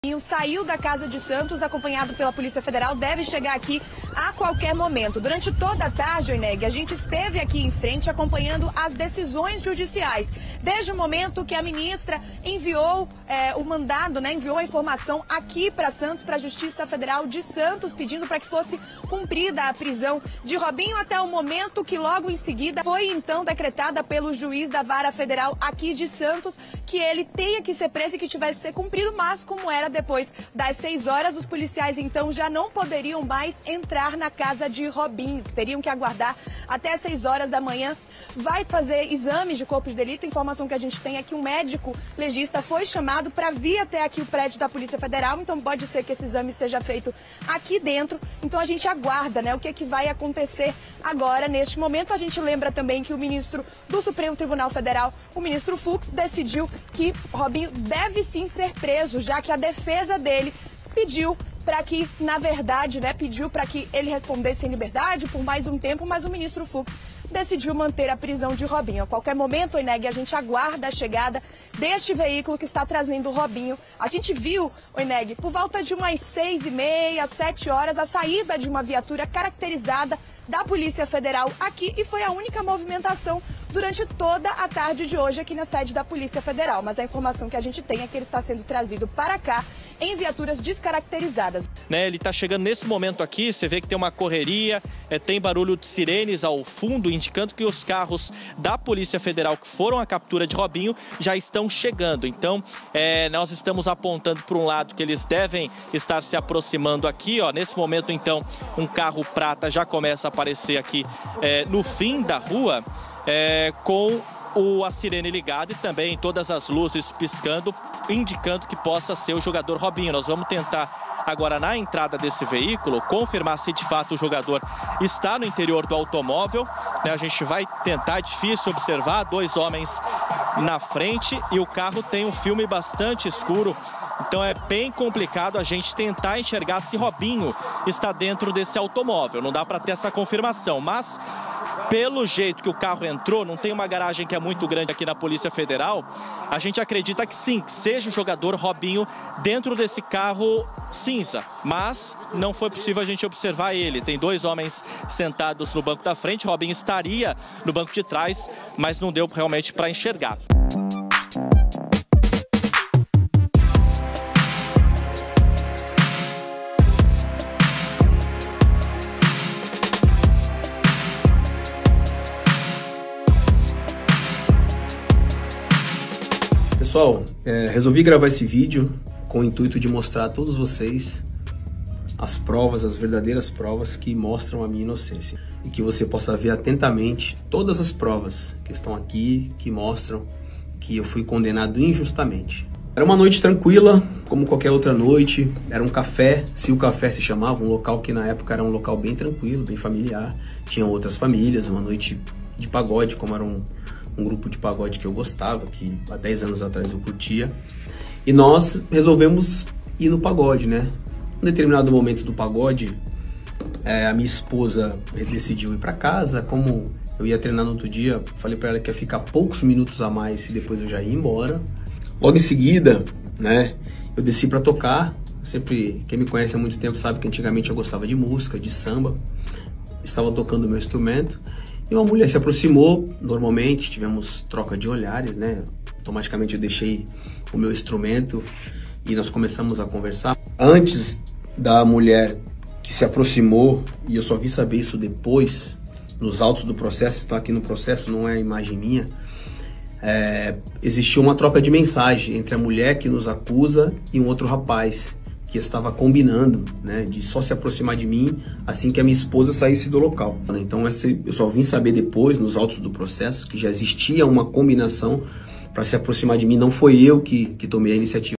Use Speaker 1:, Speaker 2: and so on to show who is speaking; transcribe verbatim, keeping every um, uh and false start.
Speaker 1: Saiu da Casa de Santos, acompanhado pela Polícia Federal, deve chegar aqui a qualquer momento. Durante toda a tarde, Oineg, a gente esteve aqui em frente acompanhando as decisões judiciais. Desde o momento que a ministra enviou é, o mandado, né, enviou a informação aqui para Santos, para a Justiça Federal de Santos, pedindo para que fosse cumprida a prisão de Robinho, até o momento que logo em seguida foi então decretada pelo juiz da Vara Federal aqui de Santos que ele tenha que ser preso e que tivesse que ser cumprido, mas como era depois das seis horas, os policiais então já não poderiam mais entrar na casa de Robinho, teriam que aguardar até as seis horas da manhã. Vai fazer exames de corpo de delito. A informação que a gente tem é que um médico legista foi chamado para vir até aqui o prédio da Polícia Federal, então pode ser que esse exame seja feito aqui dentro. Então a gente aguarda, né, o que é que vai acontecer agora neste momento. A gente lembra também que o ministro do Supremo Tribunal Federal, o ministro Fux, decidiu que Robinho deve sim ser preso, já que a defesa dele pediu para que, na verdade, né, pediu para que ele respondesse em liberdade por mais um tempo, mas o ministro Fux decidiu manter a prisão de Robinho. A qualquer momento, Oineg, a gente aguarda a chegada deste veículo que está trazendo o Robinho. A gente viu, Oineg, por volta de umas seis e meia, sete horas, a saída de uma viatura caracterizada da Polícia Federal aqui, e foi a única movimentação durante toda a tarde de hoje aqui na sede da Polícia Federal. Mas a informação que a gente tem é que ele está sendo trazido para cá em viaturas descaracterizadas.
Speaker 2: Né, ele está chegando nesse momento aqui, você vê que tem uma correria, é, tem barulho de sirenes ao fundo, indicando que os carros da Polícia Federal que foram à captura de Robinho já estão chegando. Então, é, nós estamos apontando para um lado que eles devem estar se aproximando aqui, ó. Nesse momento, então, um carro prata já começa a aparecer aqui é, no fim da rua, é, com o, a sirene ligada e também todas as luzes piscando, indicando que possa ser o jogador Robinho. Nós vamos tentar agora, na entrada desse veículo, confirmar se de fato o jogador está no interior do automóvel. A gente vai tentar, é difícil observar, dois homens na frente e o carro tem um filme bastante escuro. Então é bem complicado a gente tentar enxergar se Robinho está dentro desse automóvel. Não dá para ter essa confirmação, mas pelo jeito que o carro entrou, não tem uma garagem que é muito grande aqui na Polícia Federal, a gente acredita que sim, que seja o jogador Robinho dentro desse carro cinza, mas não foi possível a gente observar ele. Tem dois homens sentados no banco da frente, Robinho estaria no banco de trás, mas não deu realmente para enxergar.
Speaker 3: Pessoal, é, resolvi gravar esse vídeo com o intuito de mostrar a todos vocês as provas, as verdadeiras provas que mostram a minha inocência. E que você possa ver atentamente todas as provas que estão aqui, que mostram que eu fui condenado injustamente. Era uma noite tranquila, como qualquer outra noite. Era um café, se o café se chamava, um local que na época era um local bem tranquilo, bem familiar. Tinham outras famílias, uma noite de pagode, como era um... um grupo de pagode que eu gostava, que há dez anos atrás eu curtia. E nós resolvemos ir no pagode, né? Em determinado momento do pagode, é, a minha esposa decidiu ir para casa. Como eu ia treinar no outro dia, falei para ela que ia ficar poucos minutos a mais e depois eu já ia embora. Logo em seguida, né, eu desci para tocar. Sempre, quem me conhece há muito tempo sabe que antigamente eu gostava de música, de samba. Estava tocando meu instrumento. E uma mulher se aproximou, normalmente tivemos troca de olhares, né? Automaticamente eu deixei o meu instrumento e nós começamos a conversar. Antes da mulher que se aproximou, e eu só vi saber isso depois, nos autos do processo, estão aqui no processo, não é a imagem minha, é, existiu uma troca de mensagem entre a mulher que nos acusa e um outro rapaz que estava combinando, né, de só se aproximar de mim assim que a minha esposa saísse do local. Então esse, eu só vim saber depois, nos autos do processo, que já existia uma combinação para se aproximar de mim. Não foi eu que, que tomei a iniciativa.